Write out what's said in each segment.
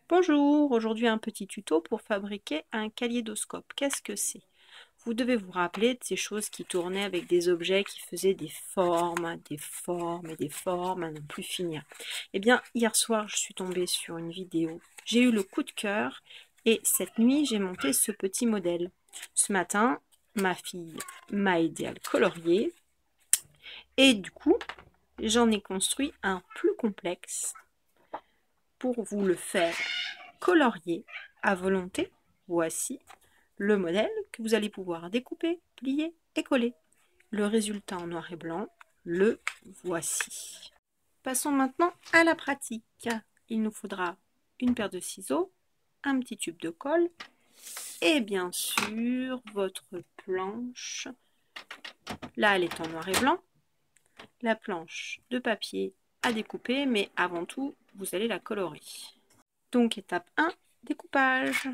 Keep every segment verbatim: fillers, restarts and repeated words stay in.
Bonjour, aujourd'hui un petit tuto pour fabriquer un kaléidoscope. Qu'est-ce que c'est? Vous devez vous rappeler de ces choses qui tournaient avec des objets qui faisaient des formes, des formes et des formes à ne plus finir. Eh bien, hier soir, je suis tombée sur une vidéo. J'ai eu le coup de cœur et cette nuit, j'ai monté ce petit modèle. Ce matin, ma fille m'a aidé à le colorier et du coup, j'en ai construit un plus complexe pour vous le faire colorier à volonté. Voici le modèle que vous allez pouvoir découper, plier et coller. Le résultat en noir et blanc, le voici. Passons maintenant à la pratique. Il nous faudra une paire de ciseaux, un petit tube de colle et bien sûr votre planche. Là, elle est en noir et blanc. La planche de papier à découper, mais avant tout, vous allez la colorer. Donc, étape un, découpage.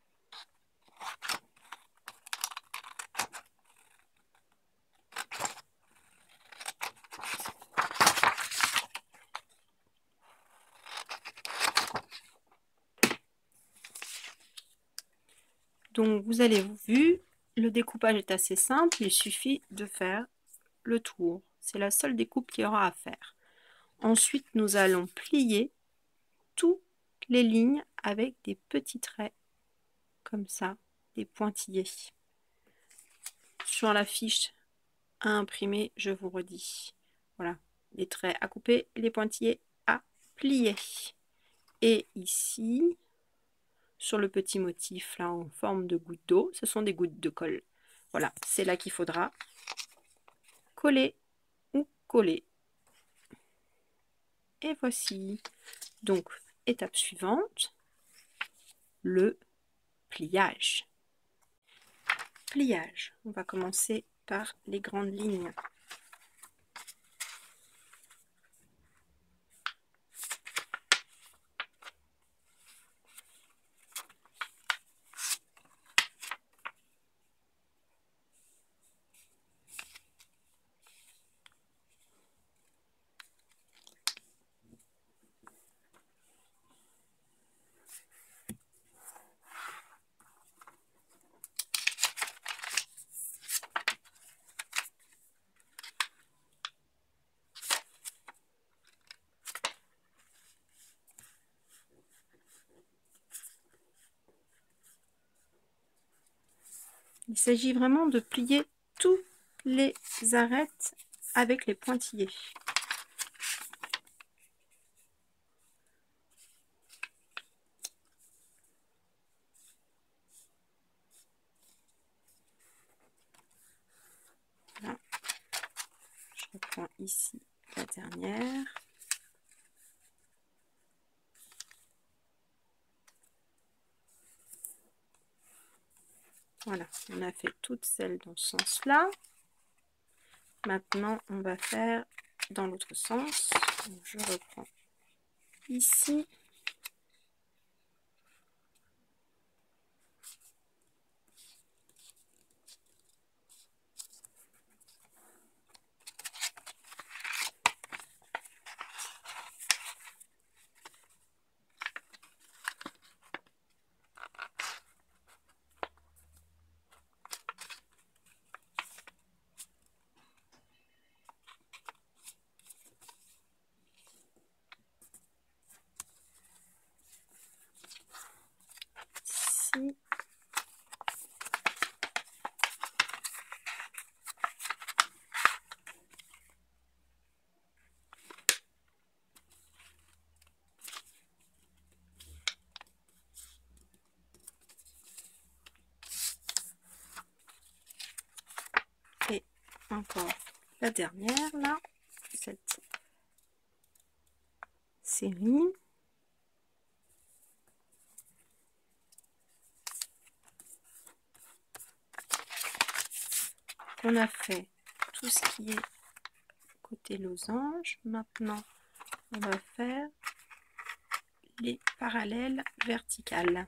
Donc, vous avez vu, le découpage est assez simple, il suffit de faire le tour. C'est la seule découpe qu'il y aura à faire. Ensuite, nous allons plier toutes les lignes avec des petits traits, comme ça, des pointillés. Sur la fiche à imprimer, je vous redis. Voilà, les traits à couper, les pointillés à plier. Et ici, sur le petit motif là en forme de goutte d'eau, ce sont des gouttes de colle. Voilà, c'est là qu'il faudra coller ou coller. Et voici. Donc, étape suivante, le pliage. Pliage. On va commencer par les grandes lignes. Il s'agit vraiment de plier tous les arêtes avec les pointillés. Voilà. Je reprends ici la dernière. Voilà, on a fait toutes celles dans ce sens-là. Maintenant, on va faire dans l'autre sens. Donc, je reprends ici. Ici. Et encore la dernière là, cette série. On a fait tout ce qui est côté losange. Maintenant, on va faire les parallèles verticales.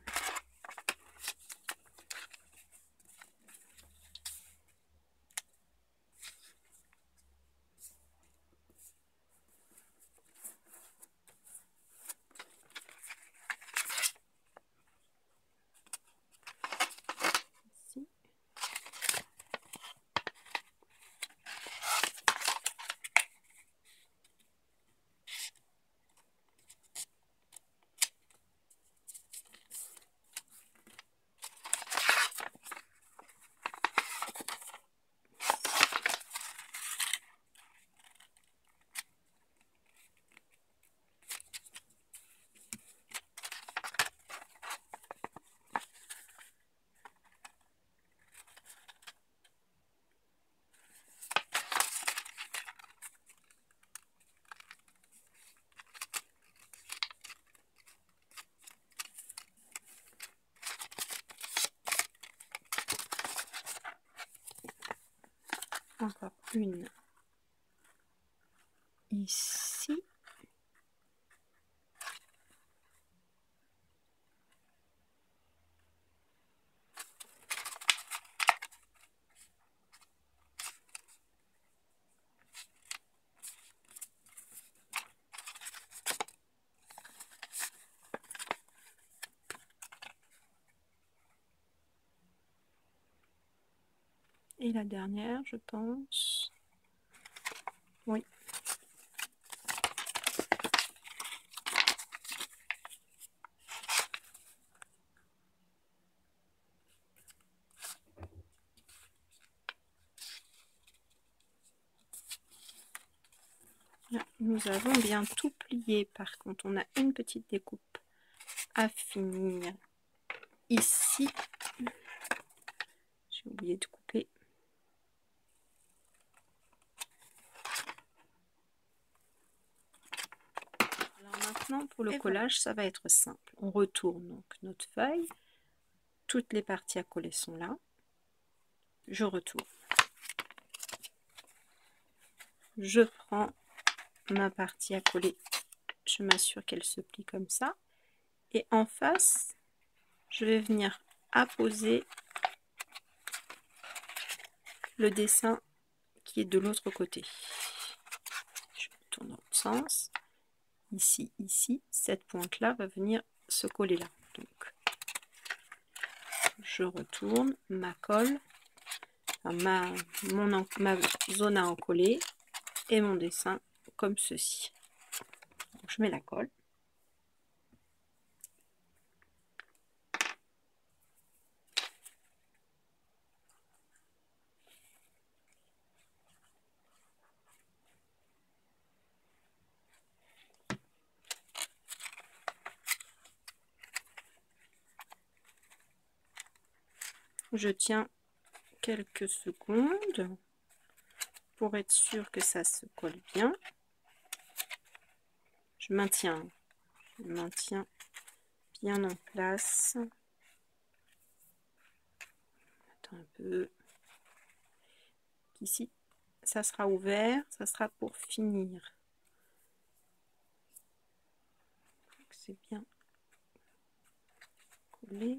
une ici. Et la dernière, je pense. Oui. Là, nous avons bien tout plié. Par contre, on a une petite découpe à finir ici. J'ai oublié de couper. Alors maintenant, pour le Et collage, voilà. Ça va être simple. On retourne donc notre feuille. Toutes les parties à coller sont là. Je retourne. Je prends ma partie à coller. Je m'assure qu'elle se plie comme ça. Et en face, je vais venir apposer le dessin qui est de l'autre côté. Je tourne dans l'autre sens. Ici, ici, cette pointe-là va venir se coller là. Donc, je retourne ma colle, enfin, ma, mon, ma zone à encoller et mon dessin comme ceci. Donc, je mets la colle. Je tiens quelques secondes pour être sûr que ça se colle bien. Je maintiens, je maintiens bien en place. Attends un peu. Ici, ça sera ouvert, ça sera pour finir. C'est bien collé.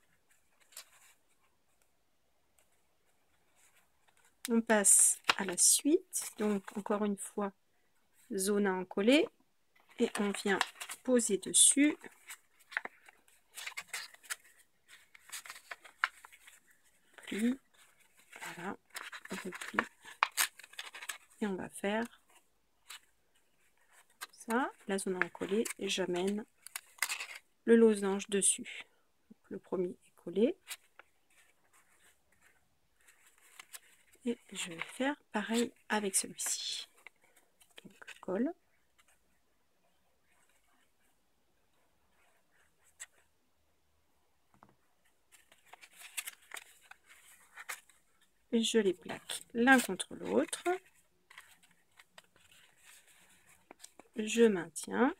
On passe à la suite, donc encore une fois, zone à encoller, et on vient poser dessus. Pli, voilà, on replie, et on va faire ça, la zone à encoller, et j'amène le losange dessus. Donc, le premier est collé. Et je vais faire pareil avec celui-ci. Donc, colle. Je les plaque l'un contre l'autre. Je maintiens.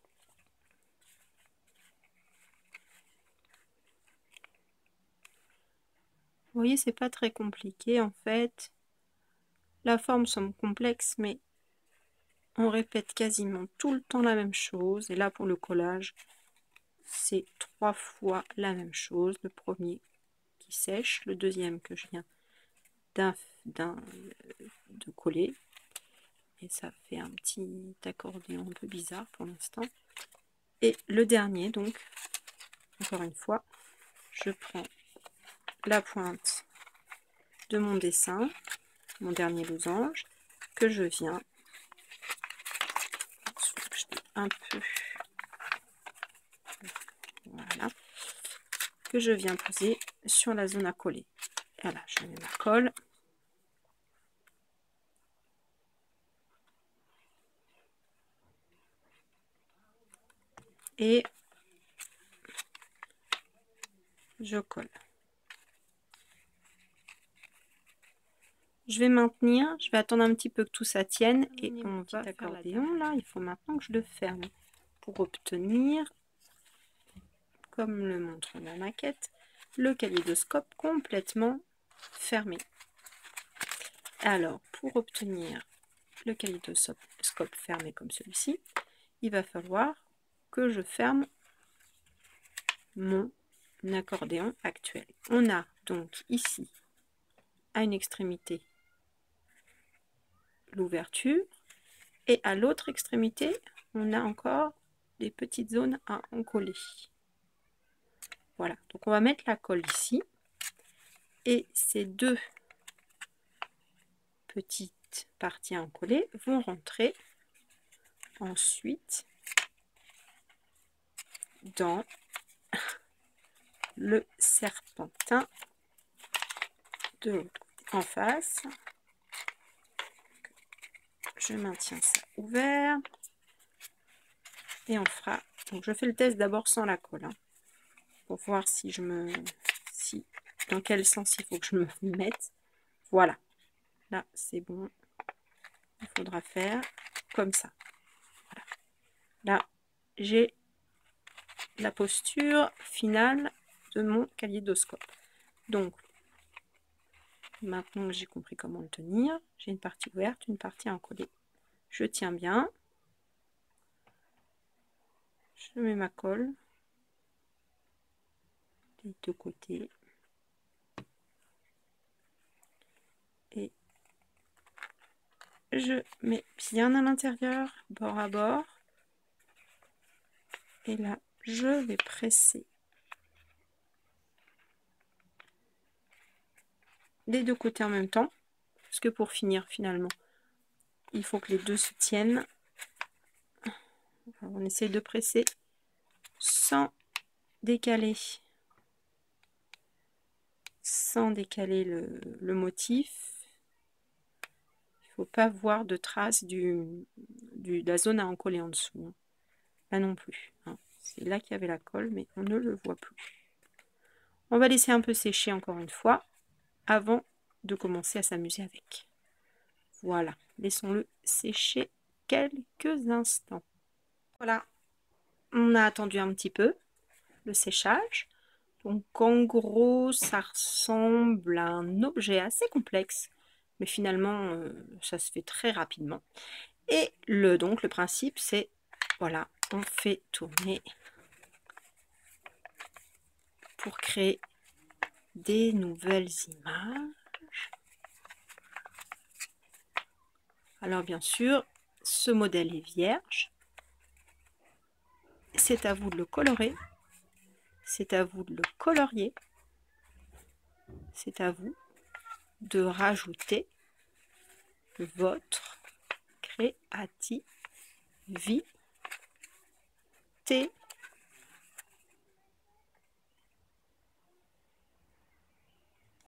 Vous voyez, c'est pas très compliqué en fait. La forme semble complexe, mais on répète quasiment tout le temps la même chose. Et là, pour le collage, c'est trois fois la même chose. Le premier qui sèche, le deuxième que je viens d'un de coller. Et ça fait un petit accordéon un peu bizarre pour l'instant. Et le dernier, donc, encore une fois, je prends la pointe de mon dessin, mon dernier losange, que je viens un peu, voilà, que je viens poser sur la zone à coller. Voilà, je mets ma colle. Et je colle. Je vais maintenir, je vais attendre un petit peu que tout ça tienne et on va faire l'accordéon là, il faut maintenant que je le ferme pour obtenir, comme le montre la maquette, le kaléidoscope complètement fermé. Alors, pour obtenir le kaléidoscope fermé comme celui-ci, il va falloir que je ferme mon accordéon actuel. On a donc ici, à une extrémité, l'ouverture, et à l'autre extrémité, on a encore des petites zones à encoller. Voilà, donc on va mettre la colle ici, et ces deux petites parties à encoller vont rentrer ensuite dans le serpentin de l'autre côté. En face, je maintiens ça ouvert et on fera. Donc je fais le test d'abord sans la colle, hein, pour voir si je me, si dans quel sens il faut que je me mette. Voilà, là c'est bon. Il faudra faire comme ça. Voilà. Là j'ai la posture finale de mon kaléidoscope. Donc maintenant que j'ai compris comment le tenir, j'ai une partie ouverte, une partie encollée. Je tiens bien. Je mets ma colle des deux côtés. Et je mets bien à l'intérieur, bord à bord. Et là, je vais presser les deux côtés en même temps. Parce que pour finir, finalement, il faut que les deux se tiennent. Alors, on essaie de presser sans décaler. Sans décaler le, le motif. Il ne faut pas voir de traces du, du, de la zone à encoller en dessous. Hein. Là non plus. Hein. C'est là qu'il y avait la colle, mais on ne le voit plus. On va laisser un peu sécher encore une fois avant de commencer à s'amuser avec. Voilà, laissons-le sécher quelques instants. Voilà, on a attendu un petit peu le séchage. Donc en gros, ça ressemble à un objet assez complexe, mais finalement, euh, ça se fait très rapidement. Et le, donc le principe, c'est, voilà, on fait tourner pour créer des nouvelles images. Alors bien sûr, ce modèle est vierge. C'est à vous de le colorer. C'est à vous de le colorier. C'est à vous de rajouter votre créativité.